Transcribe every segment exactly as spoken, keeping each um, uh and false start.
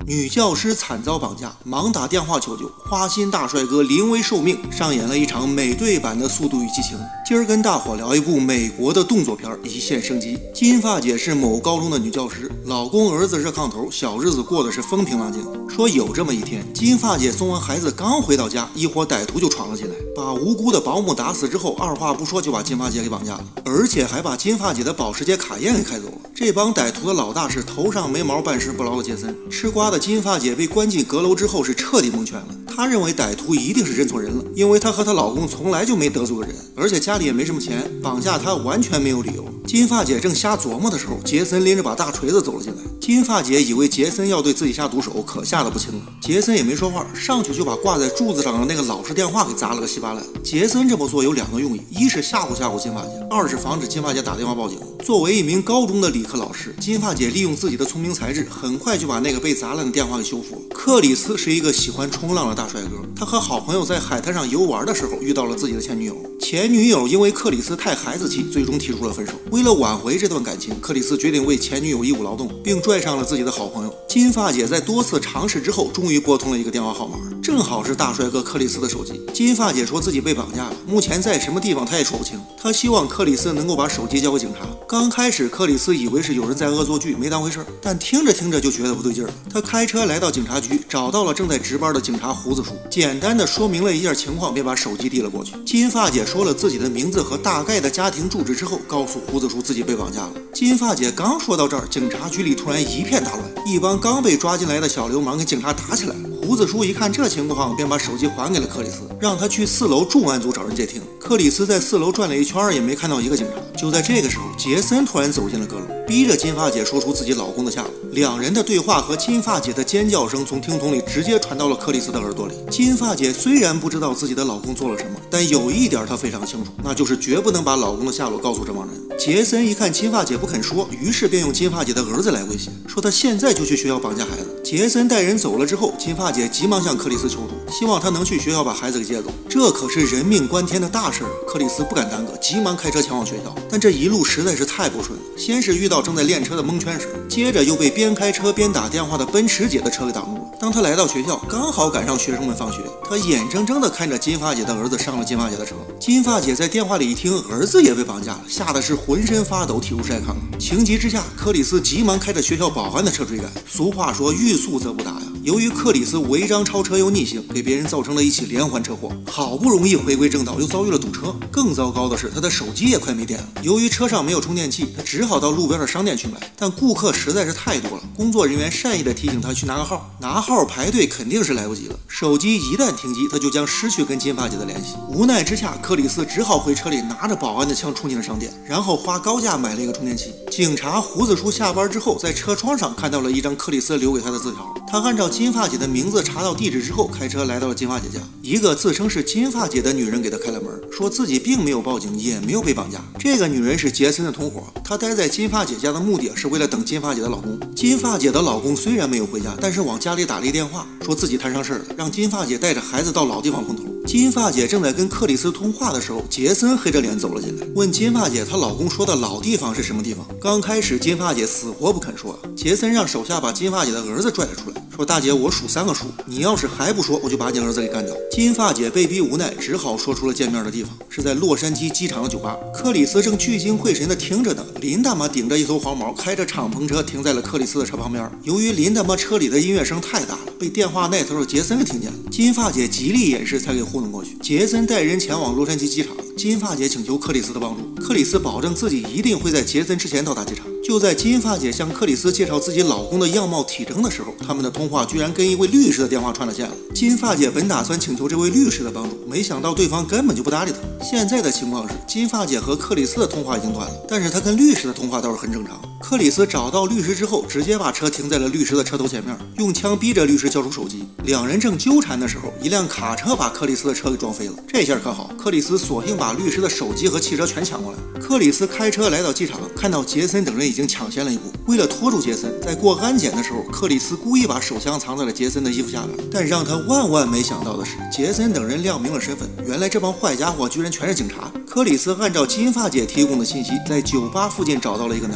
女教师惨遭绑架，忙打电话求救，花心大帅哥临危受命，上演了一场美队版的《速度与激情》。今儿跟大伙聊一部美国的动作片《一线生机》。金发姐是某高中的女教师，老公儿子热炕头，小日子过得是风平浪静。说有这么一天，金发姐送完孩子刚回到家，一伙歹徒就闯了进来，把无辜的保姆打死之后，二话不说就把金发姐给绑架了，而且还把金发姐的保时捷卡宴给开走了。这帮歹徒的老大是头上没毛办事不牢的杰森。吃瓜的金发姐被关进阁楼之后是彻底蒙圈了，她认为歹徒一定是认错人了，因为她和她老公从来就没得罪过人，而且家里也没什么钱，绑架她完全没有理由。金发姐正瞎琢磨的时候，杰森拎着把大锤子走了进来。金发姐以为杰森要对自己下毒手，可吓得不轻了。杰森也没说话，上去就把挂在柱子上的那个老式电话给砸了个稀巴烂。杰森这么做有两个用意，一是吓唬吓唬金发姐，二是防止金发姐打电话报警。作为一名高中的理科老师，金发姐利用自己的聪明才智，很快就把那个被砸烂的电话给修复了。克里斯是一个喜欢冲浪的大帅哥，他和好朋友在海滩上游玩的时候遇到了自己的前女友，前女友因为克里斯太孩子气，最终提出了分手。为了挽回这段感情，克里斯决定为前女友义务劳动，并拽上了自己的好朋友。金发姐在多次尝试之后，终于拨通了一个电话号码，正好是大帅哥克里斯的手机。金发姐说自己被绑架了，目前在什么地方她也说不清，她希望克里斯能够把手机交给警察。刚开始克里斯以为是有人在恶作剧，没当回事，但听着听着就觉得不对劲儿。他开车来到警察局，找到了正在值班的警察胡子叔，简单的说明了一下情况，便把手机递了过去。金发姐说了自己的名字和大概的家庭住址之后，告诉胡子叔自己被绑架了。金发姐刚说到这儿，警察局里突然一片大乱，一帮刚被抓进来的小流氓跟警察打起来了。胡子叔一看这情况，便把手机还给了克里斯，让他去四楼重案组找人接听。克里斯在四楼转了一圈，也没看到一个警察。就在这个时候，杰森突然走进了阁楼，逼着金发姐说出自己老公的下落。两人的对话和金发姐的尖叫声从听筒里直接传到了克里斯的耳朵里。金发姐虽然不知道自己的老公做了什么，但有一点她非常清楚，那就是绝不能把老公的下落告诉这帮人。杰森一看金发姐不肯说，于是便用金发姐的儿子来威胁，说他现在就去学校绑架孩子。杰森带人走了之后，金发姐急忙向克里斯求助，希望他能去学校把孩子给接走，这可是人命关天的大事儿。克里斯不敢耽搁，急忙开车前往学校，但这一路实在是太不顺了。先是遇到正在练车的蒙圈时，接着又被边开车边打电话的奔驰姐的车给挡住了。当他来到学校，刚好赶上学生们放学，他眼睁睁地看着金发姐的儿子上了金发姐的车。金发姐在电话里一听儿子也被绑架了，吓得是浑身发抖，体如筛糠。情急之下，克里斯急忙开着学校保安的车追赶。俗话说欲速则不达呀，由于克里斯违章超车又逆行，给别人造成了一起连环车祸，好不容易回归正道，又遭遇了堵车。更糟糕的是，他的手机也快没电了。由于车上没有充电器，他只好到路边的商店去买，但顾客实在是太多了，工作人员善意的提醒他去拿个号，拿号排队肯定是来不及了。手机一旦停机，他就将失去跟金发姐的联系。无奈之下，克里斯只好回车里拿着保安的枪冲进了商店，然后花高价买了一个充电器。警察胡子叔下班之后，在车窗上看到了一张克里斯留给他的字条，他按照金发姐的名字查到地址之后，开车来到了金发姐家。一个自称是金发姐的女人给他开了门，说自己并没有报警，也没有被绑架。这个女人是杰森的同伙，她待在金发姐家的目的是为了等金发姐的老公。金发姐的老公虽然没有回家，但是往家里打了一电话，说自己摊上事儿了，让金发姐带着孩子到老地方碰头。金发姐正在跟克里斯通话的时候，杰森黑着脸走了进来，问金发姐她老公说的老地方是什么地方。刚开始金发姐死活不肯说，杰森让手下把金发姐的儿子拽了出来，说大姐我数三个数，你要是还不说，我就把你儿子给干掉。金发姐被逼无奈，只好说出了见面的地方，是在洛杉矶机场的酒吧。克里斯正聚精会神地听着呢，林大妈顶着一头黄毛，开着敞篷车停在了克里斯的车旁边。由于林大妈车里的音乐声太大了，被电话那头的杰森给听见了。金发姐极力掩饰，才给糊弄过去。杰森带人前往洛杉矶机场，金发姐请求克里斯的帮助，克里斯保证自己一定会在杰森之前到达机场。就在金发姐向克里斯介绍自己老公的样貌体征的时候，他们的通话居然跟一位律师的电话串了线了。金发姐本打算请求这位律师的帮助，没想到对方根本就不搭理她。现在的情况是，金发姐和克里斯的通话已经断了，但是她跟律师的通话倒是很正常。克里斯找到律师之后，直接把车停在了律师的车头前面，用枪逼着律师交出手机。两人正纠缠的时候，一辆卡车把克里斯的车给撞飞了。这下可好，克里斯索性把律师的手机和汽车全抢过来。克里斯开车来到机场，看到杰森等人已经抢先了一步。为了拖住杰森，在过安检的时候，克里斯故意把手枪藏在了杰森的衣服下边。但让他万万没想到的是，杰森等人亮明了身份，原来这帮坏家伙居然全是警察。克里斯按照金发姐提供的信息，在酒吧附近找到了一个男人，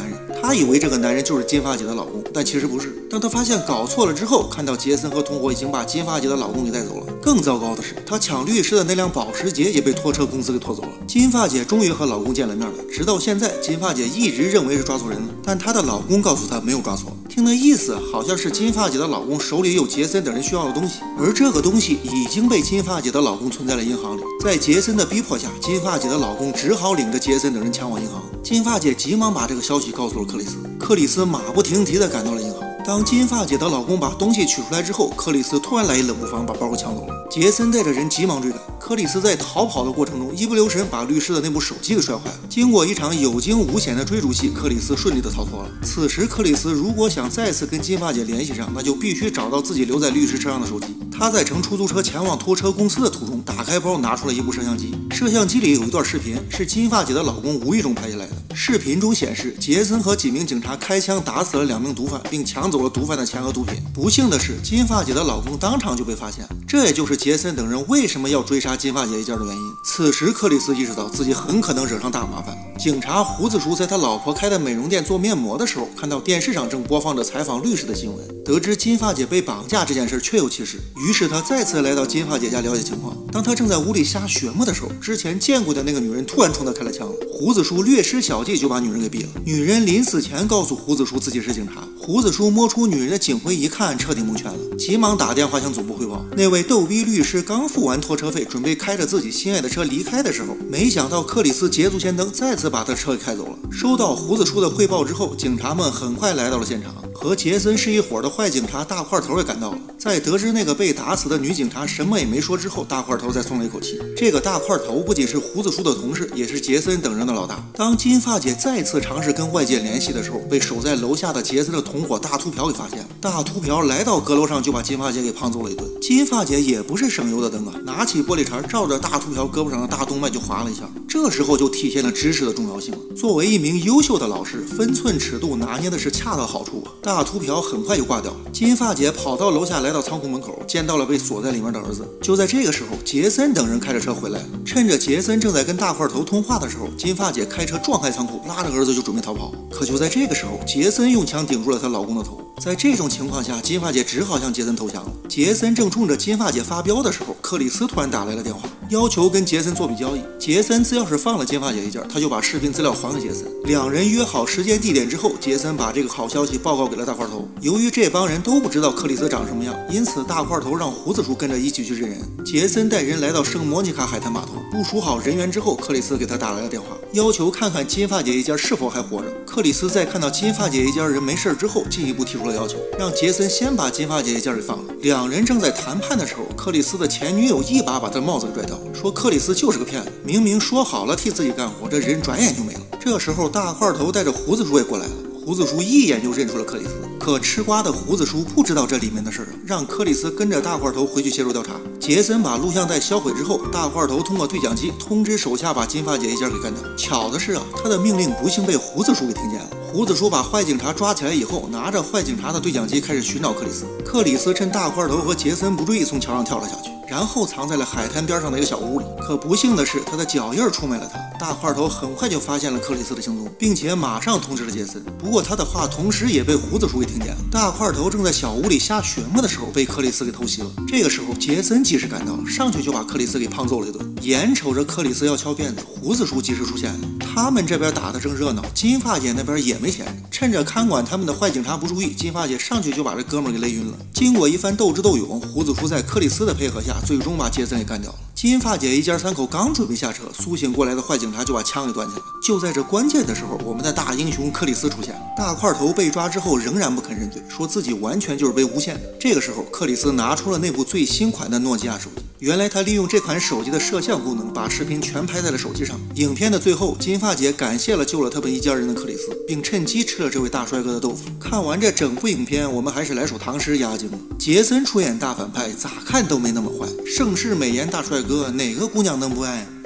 他以为这个男人就是金发姐的老公，但其实不是。当他发现搞错了之后，看到杰森和同伙已经把金发姐的老公给带走了。更糟糕的是，他抢律师的那辆保时捷也被拖车公司给拖走了。金发姐终于和老公见了面了，直到现在，金发姐一直认为是抓错人了，但她的老公告诉她没有抓错。听那意思，好像是金发姐的老公手里有杰森等人需要的东西，而这个东西已经被金发姐的老公存在了银行里。在杰森的逼迫下，金发姐的老公只好领着杰森等人前往银行。金发姐急忙把这个消息告诉了克里斯，克里斯马不停蹄地赶到了银行。当金发姐的老公把东西取出来之后，克里斯突然来一冷不防，把包给抢走了。杰森带着人急忙追赶，克里斯在逃跑的过程中一不留神把律师的那部手机给摔坏了。经过一场有惊无险的追逐戏，克里斯顺利的逃脱了。此时克里斯如果想再次跟金发姐联系上，那就必须找到自己留在律师车上的手机。他在乘出租车前往拖车公司的途中，打开包拿出了一部摄像机，摄像机里有一段视频，是金发姐的老公无意中拍下来的。视频中显示，杰森和几名警察开枪打死了两名毒贩，并抢走了毒贩的钱和毒品。不幸的是，金发姐的老公当场就被发现，这也就是杰森等人为什么要追杀金发姐一家的原因。此时克里斯意识到自己很可能惹上大麻烦。警察胡子叔在他老婆开的美容店做面膜的时候，看到电视上正播放着采访律师的新闻，得知金发姐被绑架这件事确有其事，于是他再次来到金发姐家了解情况。当他正在屋里瞎学摸的时候，之前见过的那个女人突然冲他开了枪，胡子叔略施小计就把女人给毙了。女人临死前告诉胡子叔自己是警察，胡子叔摸出女人的警徽一看，彻底蒙圈了，急忙打电话向总部汇报。那位逗逼律师刚付完拖车费，准备开着自己心爱的车离开的时候，没想到克里斯捷足先登，再次把他车给开走了。收到胡子叔的汇报之后，警察们很快来到了现场，和杰森是一伙的坏警察大块头也赶到了。在得知那个被打死的女警察什么也没说之后，大块头才松了一口气。这个大块头不仅是胡子叔的同事，也是杰森等人的老大。当金发姐再次尝试跟外界联系的时候，被守在楼下的杰森的同伙大秃瓢给发现了。大秃瓢来到阁楼上就把金发姐给胖揍了一顿。金发姐也不是省油的灯啊，拿起玻璃碴照着大秃瓢胳膊上的大动脉就划了一下。这时候就体现了知识的重要性了。作为一名优秀的老师，分寸尺度拿捏的是恰到好处啊。大秃瓢很快就挂掉了。金发姐跑到楼下，来到仓库门口，见到了被锁在里面的儿子。就在这个时候，杰森等人开着车回来了。趁着杰森正在跟大块头通话的时候，金发姐开车撞开仓库，拉着儿子就准备逃跑。可就在这个时候，杰森用枪顶住了她老公的头。在这种情况下，金发姐只好向杰森投降了。杰森正冲着金发姐发飙的时候，克里斯突然打来了电话，要求跟杰森做笔交易。杰森只要是放了金发姐一件，他就把视频资料还给杰森。两人约好时间地点之后，杰森把这个好消息报告给了大块头。由于这帮人都不知道克里斯长什么样，因此大块头让胡子叔跟着一起去认人。杰森带人来到圣莫妮卡海滩码头，部署好人员之后，克里斯给他打来了电话，要求看看金发姐一家是否还活着。克里斯在看到金发姐一家人没事之后，进一步提出了要求，让杰森先把金发姐一家给放了。两人正在谈判的时候，克里斯的前女友一把把他帽子给拽掉，说克里斯就是个骗子，明明说好了替自己干活，这人转眼就没了。这时候大块头带着胡子叔也过来了。胡子叔一眼就认出了克里斯，可吃瓜的胡子叔不知道这里面的事儿，让克里斯跟着大块头回去协助调查。杰森把录像带销毁之后，大块头通过对讲机通知手下把金发姐一家给干掉。巧的是啊，他的命令不幸被胡子叔给听见了。胡子叔把坏警察抓起来以后，拿着坏警察的对讲机开始寻找克里斯。克里斯趁大块头和杰森不注意，从桥上跳了下去，然后藏在了海滩边上的一个小屋里。可不幸的是，他的脚印出卖了他。大块头很快就发现了克里斯的行踪，并且马上通知了杰森。不过他的话同时也被胡子叔给听见了。大块头正在小屋里瞎学摸的时候，被克里斯给偷袭了。这个时候，杰森及时赶到，上去就把克里斯给胖揍了一顿。眼瞅着克里斯要翘辫子，胡子叔及时出现了。他们这边打得正热闹，金发姐那边也没闲着。趁着看管他们的坏警察不注意，金发姐上去就把这哥们儿给勒晕了。经过一番斗智斗勇，胡子叔在克里斯的配合下，最终把杰森给干掉了。金发姐一家三口刚准备下车，苏醒过来的坏警察就把枪给端起来了。就在这关键的时候，我们的大英雄克里斯出现。大块头被抓之后仍然不肯认罪，说自己完全就是被诬陷的。这个时候，克里斯拿出了那部最新款的诺基亚手机。原来他利用这款手机的摄像功能，把视频全拍在了手机上。影片的最后，金发姐感谢了救了他们一家人的克里斯，并趁机吃了这位大帅哥的豆腐。看完这整部影片，我们还是来首唐诗压惊了。杰森出演大反派，咋看都没那么坏。盛世美颜大帅哥，哪个姑娘能不爱？